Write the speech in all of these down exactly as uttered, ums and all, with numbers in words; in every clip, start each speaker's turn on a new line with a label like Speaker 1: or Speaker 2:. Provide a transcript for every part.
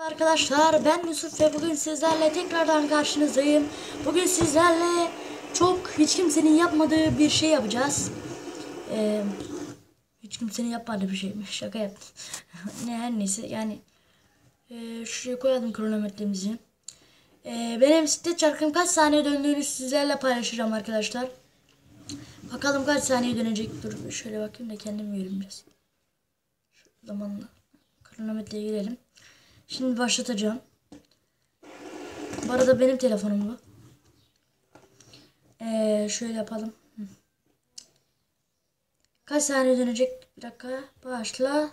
Speaker 1: Arkadaşlar, ben Yusuf ve bugün sizlerle tekrardan karşınızdayım. Bugün sizlerle çok hiç kimsenin yapmadığı bir şey yapacağız. Ee, hiç kimsenin yapmadığı bir şeymiş. Şaka yaptım. ne her neyse yani e, şuraya koyalım kronometremizi. Ee, benim bisiklet çarkım kaç saniye döndüğünü sizlerle paylaşacağım arkadaşlar. Bakalım kaç saniye dönecek. Dur şöyle bakayım da kendim göreyim biraz. Şu zamanla kronometreye girelim. Şimdi başlatacağım. Bu arada benim telefonum bu. Ee, şöyle yapalım. Kaç saniye dönecek? Bir dakika. Başla.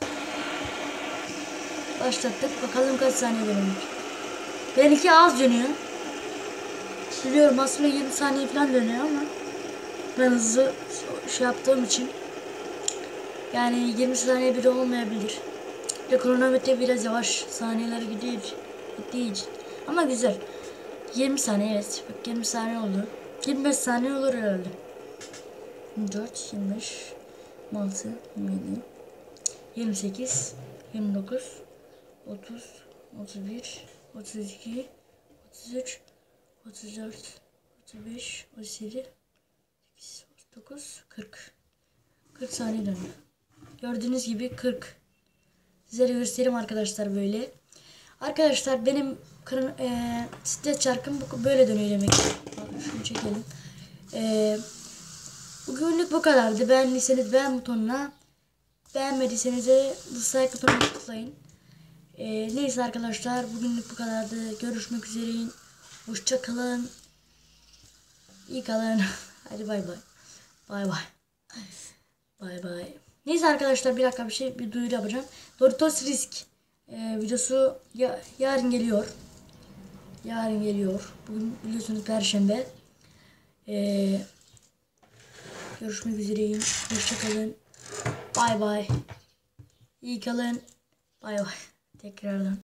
Speaker 1: Başlattık. Bakalım kaç saniye dönecek. Benimki az dönüyor. Biliyorum aslında yirmi saniye falan dönüyor ama ben hızlı şey yaptığım için yani yirmi saniye bile olmayabilir. Ve kronometre biraz yavaş saniyeler gidiyor, gittiği için. Ama güzel. yirmi saniye, evet. Bak yirmi saniye oldu. yirmi beş saniye olur herhalde. yirmi dört, yirmi beş, yirmi altı, yirmi yedi, yirmi sekiz, yirmi dokuz, otuz, otuz bir, otuz iki, otuz üç, otuz dört, otuz beş, otuz yedi, otuz sekiz, otuz dokuz, kırk. kırk saniye döndü. Gördüğünüz gibi kırk. Size de göstereyim arkadaşlar böyle. Arkadaşlar benim e, bisiklet çarkım böyle dönüyor demek. Şunu çekelim. E, bugünlük bu kadardı. Beğendiyseniz beğen butonuna, beğenmediyseniz de dislike butonuna tıklayın. E, neyse arkadaşlar, bugünlük bu kadardı. Görüşmek üzere. Hoşça kalın. İyi kalın. Hadi bay bay. Bay bay. Bay bay. Neyse arkadaşlar, bir dakika bir şey bir duyuru yapacağım. Doritos Risk e, videosu ya, yarın geliyor. Yarın geliyor. Bugün biliyorsunuz Perşembe. E, görüşmek üzere. Hoşça kalın. Bay bay. İyi kalın. Bay bay. Tekrardan.